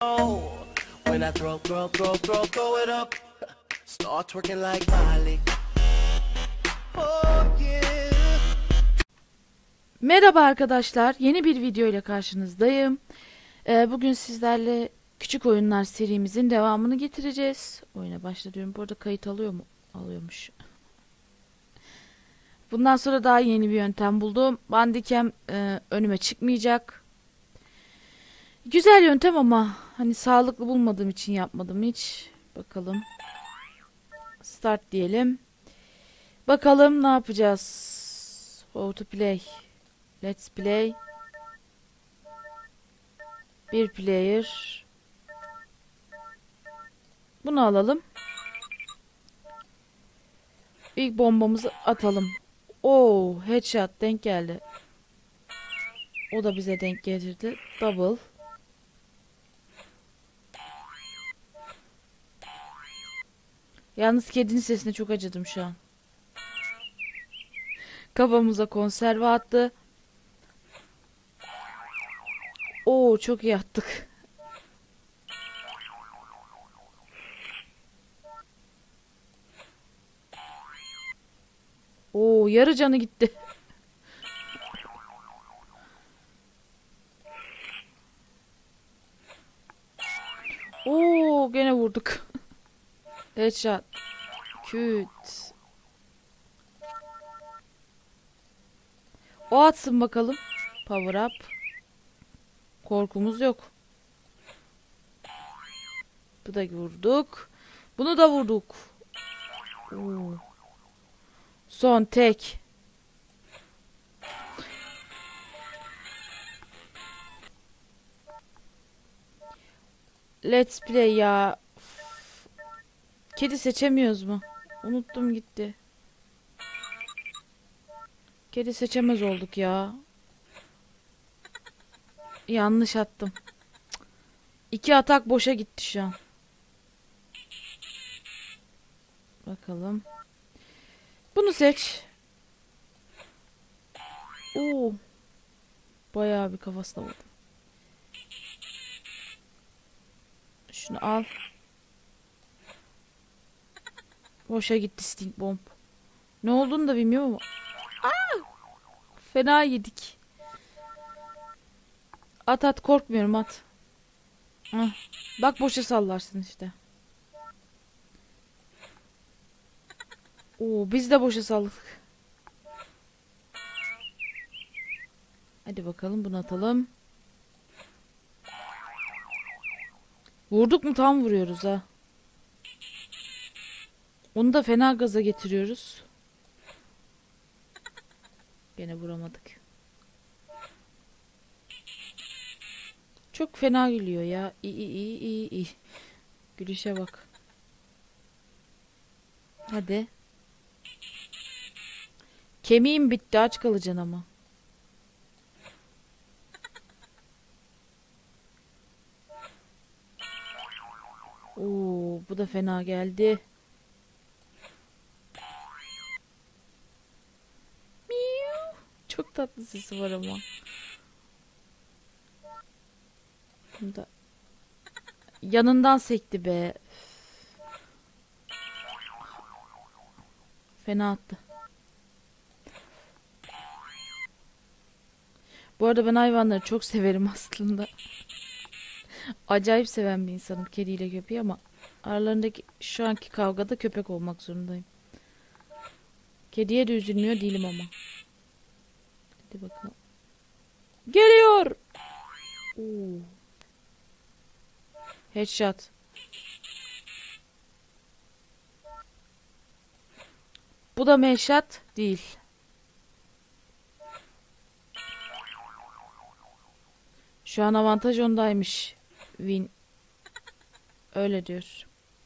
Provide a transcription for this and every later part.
When I throw it up, start twerking like Miley. Oh yeah. Merhaba arkadaşlar, yeni bir video ile karşınızdayım. Bugün sizlerle küçük oyunlar serimizin devamını getireceğiz. Oyuna başlıyorum. Bu arada kayıt alıyor mu? Alıyormuş. Bundan sonra daha yeni bir yöntem buldum. Bandicam önüme çıkmayacak. Güzel yöntem ama hani sağlıklı bulmadığım için yapmadım hiç. Bakalım. Start diyelim. Bakalım ne yapacağız. How to play. Let's play. Bir player. Bunu alalım. İlk bombamızı atalım. Oo, headshot denk geldi. O da bize denk getirdi. Double. Yalnız kedinin sesine çok acıdım şu an. Kafamıza konserve attı. Oo, çok iyi attık. Oo, yarı canı gitti. Oo, gene vurduk. Headshot. Küt. O atsın bakalım. Power up. Korkumuz yok. Bu da vurduk. Bunu da vurduk. Oo. Son tek. Let's play ya. Kedi seçemiyoruz mu? Unuttum gitti. Kedi seçemez olduk ya. Yanlış attım. 2 atak boşa gitti şu an. Bakalım. Bunu seç. Oo. Bayağı bir kafasına vurdum. Şunu al. Boşa gitti stink bomb. Ne olduğunu da bilmiyorum ama. Aa! Fena yedik. At at, korkmuyorum, at. Hah. Bak boşa sallarsın işte. Oo, biz de boşa salladık. Hadi bakalım, bunu atalım. Vurduk mu tam vuruyoruz ha. Onu da fena gaza getiriyoruz. Gene vuramadık. Çok fena gülüyor ya. İyi. Gülüşe bak. Hadi. Kemiğim bitti, aç kalacaksın ama. Oo, bu da fena geldi. Miu. Çok tatlı sesi var ama. Bunda yanından sekti be. Fena attı. Bu arada ben hayvanları çok severim aslında. Acayip seven bir insanım kediyle köpeği ama aralarındaki şu anki kavgada köpek olmak zorundayım. Kediye de üzülmüyor değilim ama. Hadi bakalım. Geliyor. Oo. Headshot. Bu da mı headshot? Değil. Şu an avantaj ondaymış. Win. Öyle diyor.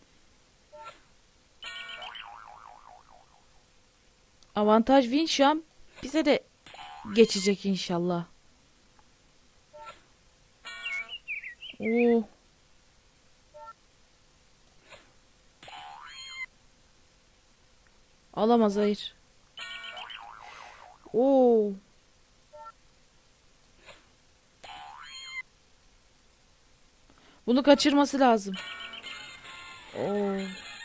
Avantaj win şu an. Bize de geçecek inşallah. Oo. Alamaz, hayır. Oo. Bunu kaçırması lazım. Oo.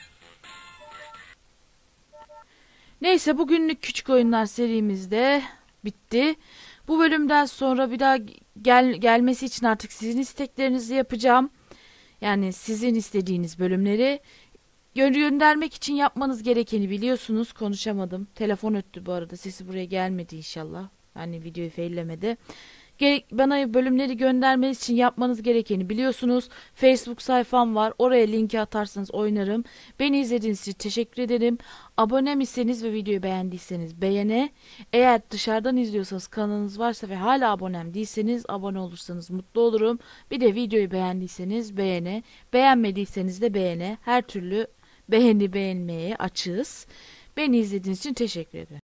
Neyse, bugünlük küçük oyunlar serimiz de bitti. Bu bölümden sonra bir daha gelmesi için artık sizin isteklerinizi yapacağım. Yani sizin istediğiniz bölümleri göndermek için yapmanız gerekeni biliyorsunuz. Konuşamadım. Telefon öttü bu arada. Sesi buraya gelmedi inşallah. Yani videoyu faillemedi. Bana bölümleri göndermeniz için yapmanız gerekeni biliyorsunuz. Facebook sayfam var. Oraya linki atarsanız oynarım. Beni izlediğiniz için teşekkür ederim. Abone misiniz ve videoyu beğendiyseniz beğene. Eğer dışarıdan izliyorsanız, kanalınız varsa ve hala abonem değilseniz, abone olursanız mutlu olurum. Bir de videoyu beğendiyseniz beğene. Beğenmediyseniz de beğene. Her türlü beğenmeye açığız. Beni izlediğiniz için teşekkür ederim.